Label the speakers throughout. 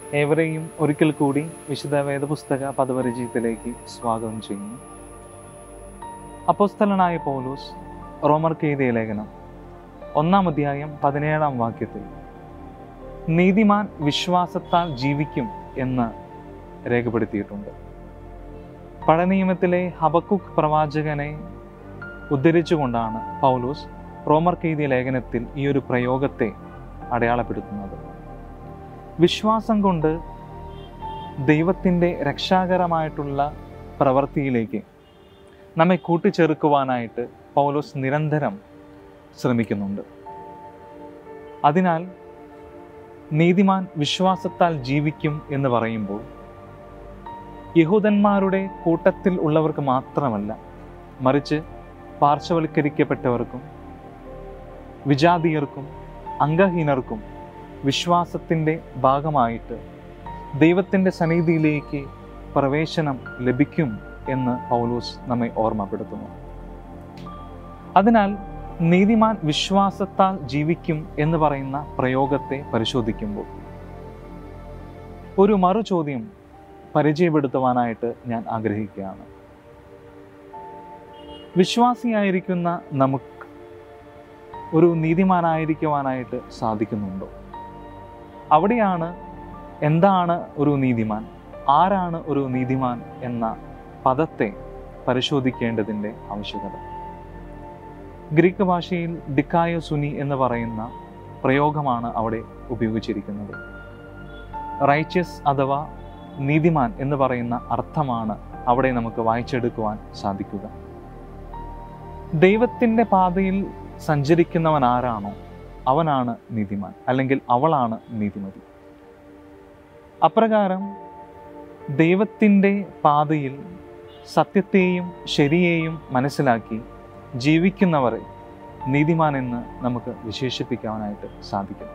Speaker 1: ഏവരെയും ഒരിക്കൽ കൂടി വിശുദ്ധ വേദപുസ്തക പദപരിചയത്തിലേക്ക് സ്വാഗതം ചെയ്യുന്നു. അപ്പോസ്തലനായ പൗലോസ് റോമർക്ക് എഴുതിയ ലേഖനം 1-ാം അധ്യായം 17-ാം വാക്യത്തിൽ നീതിമാൻ വിശ്വാസത്താൽ ജീവിക്കും എന്ന് രേഖപ്പെടുത്തിയിട്ടുണ്ട്. പഴയ നിയമത്തിലെ ഹബക്കുക്ക് പ്രവാചകനെ ഉദ്ധരിച്ചുകൊണ്ടാണ് പൗലോസ് റോമർക്ക് എഴുതിയ ലേഖനത്തിൽ ഈ ഒരു പ്രയോഗത്തെ അടയാളപ്പെടുത്തുന്നത്. വിശ്വാസം കൊണ്ട് ദൈവത്തിൻ്റെ രക്ഷാകരമായിട്ടുള്ള പ്രവൃത്തിയിലേക്ക് നമ്മെ കൂട്ടിച്ചേർക്കുവാനായിട്ട് പൗലോസ് നിരന്തരം ശ്രമിക്കുന്നുണ്ട്. അതിനാൽ നീതിമാൻ വിശ്വാസത്താൽ ജീവിക്കും എന്ന് പറയുമ്പോൾ യഹൂദന്മാരുടെ കൂട്ടത്തിൽ ഉള്ളവർക്ക് മാത്രമല്ല, മറിച്ച് പാർശ്വവൽക്കരിക്കപ്പെട്ടവർക്കും വിജാതീയർക്കും അംഗഹീനർക്കും വിശ്വാസത്തിൻ്റെ ഭാഗമായിട്ട് ദൈവത്തിൻ്റെ സന്നിധിയിലേക്ക് പ്രവേശനം ലഭിക്കും എന്ന് പൗലോസ് നമ്മെ ഓർമ്മപ്പെടുത്തുന്നു. അതിനാൽ നീതിമാൻ വിശ്വാസത്താൽ ജീവിക്കും എന്ന് പറയുന്ന പ്രയോഗത്തെ പരിശോധിക്കുമ്പോൾ ഒരു മറുചോദ്യം പരിചയപ്പെടുത്തുവാനായിട്ട് ഞാൻ ആഗ്രഹിക്കുകയാണ്. വിശ്വാസിയായിരിക്കുന്ന നമുക്ക് ഒരു നീതിമാനായിരിക്കുവാനായിട്ട് സാധിക്കുന്നുണ്ടോ? അവിടെയാണ് എന്താണ് ഒരു നീതിമാൻ, ആരാണ് ഒരു നീതിമാൻ എന്ന പദത്തെ പരിശോധിക്കേണ്ടതിൻ്റെ ആവശ്യകത. ഗ്രീക്ക് ഭാഷയിൽ ഡിക്കായോസുനി എന്ന് പറയുന്ന പ്രയോഗമാണ് അവിടെ ഉപയോഗിച്ചിരിക്കുന്നത്. റൈച്ചസ് അഥവാ നീതിമാൻ എന്ന് പറയുന്ന അർത്ഥമാണ് അവിടെ നമുക്ക് വായിച്ചെടുക്കുവാൻ സാധിക്കുക. ദൈവത്തിൻ്റെ പാതയിൽ സഞ്ചരിക്കുന്നവൻ ആരാണോ അവനാണ് നീതിമാൻ, അല്ലെങ്കിൽ അവളാണ് നീതിമതി. അപ്രകാരം ദൈവത്തിൻ്റെ പാതയിൽ സത്യത്തെയും ശരിയെയും മനസ്സിലാക്കി ജീവിക്കുന്നവരെ നീതിമാൻ എന്ന് നമുക്ക് വിശേഷിപ്പിക്കാനായിട്ട് സാധിക്കും.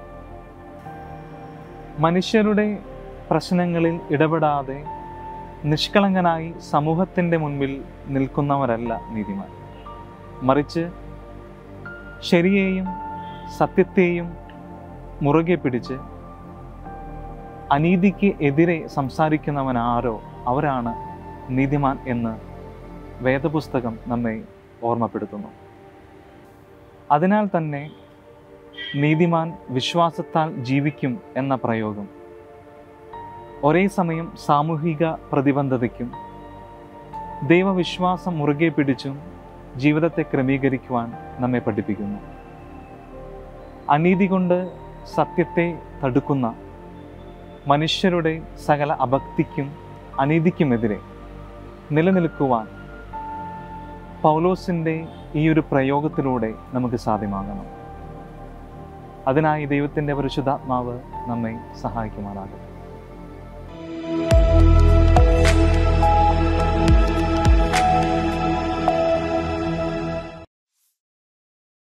Speaker 1: മനുഷ്യരുടെ പ്രശ്നങ്ങളിൽ ഇടപെടാതെ നിഷ്കളങ്കനായി സമൂഹത്തിൻ്റെ മുൻപിൽ നിൽക്കുന്നവരല്ല നീതിമാൻ, മറിച്ച് ശരിയെയും സത്യത്തെയും മുറുകെ പിടിച്ച് അനീതിക്ക് എതിരെ സംസാരിക്കുന്നവനാരോ അവരാണ് നീതിമാൻ എന്ന് വേദപുസ്തകം നമ്മെ ഓർമ്മപ്പെടുത്തുന്നു. അതിനാൽ തന്നെ നീതിമാൻ വിശ്വാസത്താൽ ജീവിക്കും എന്ന പ്രയോഗം ഒരേ സമയം സാമൂഹിക പ്രതിബദ്ധതയ്ക്കും ദൈവവിശ്വാസം മുറുകെ പിടിച്ചും ജീവിതത്തെ ക്രമീകരിക്കുവാൻ നമ്മെ പഠിപ്പിക്കുന്നു. അനീതി കൊണ്ട് സത്യത്തെ തടുക്കുന്ന മനുഷ്യരുടെ സകല അഭക്തിക്കും അനീതിക്കുമെതിരെ നിലനിൽക്കുവാൻ പൗലോസിൻ്റെ ഈ ഒരു പ്രയോഗത്തിലൂടെ നമുക്ക് സാധ്യമാകണം. അതിനായി ദൈവത്തിൻ്റെ പരിശുദ്ധാത്മാവ് നമ്മെ സഹായിക്കുമാറാകട്ടെ.